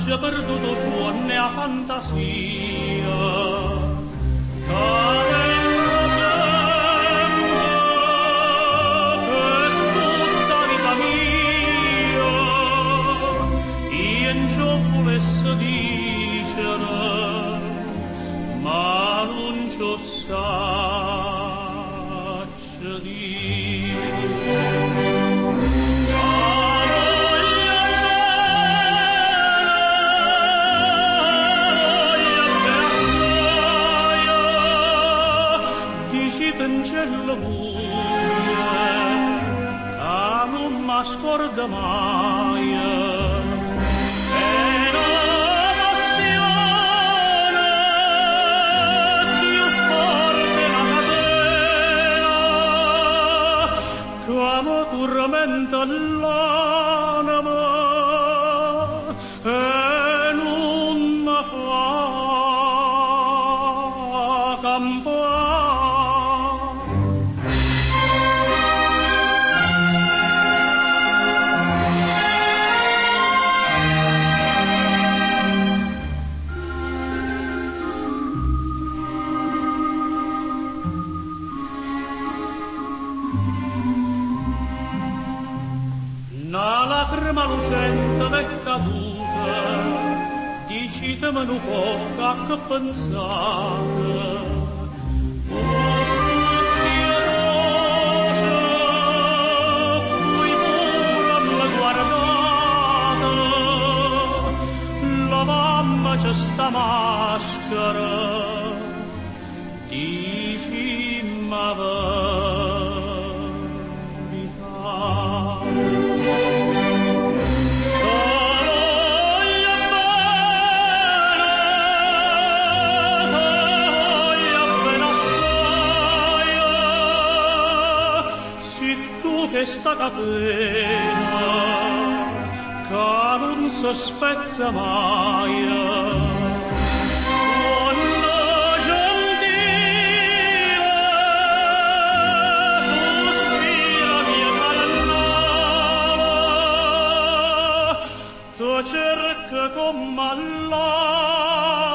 già perduto suone a fantasia, carenza sembra che tutta vita mia io in ciò volesse dicere, ma non ciò saccio dire. Pencello buie, a non m'ascorda mai, e la passione più forte la catena, che mi tormenta l'anima e non mi fa campare. Una lacrima lucente è caduta, dicitemene un po' che pensate. Uno studio rosa, cui pure me guardate, la mamma c'è sta maschera, dici ma questa catena che non si spezza mai, suona gentile, sospira mia carnale, tu cerca con mallare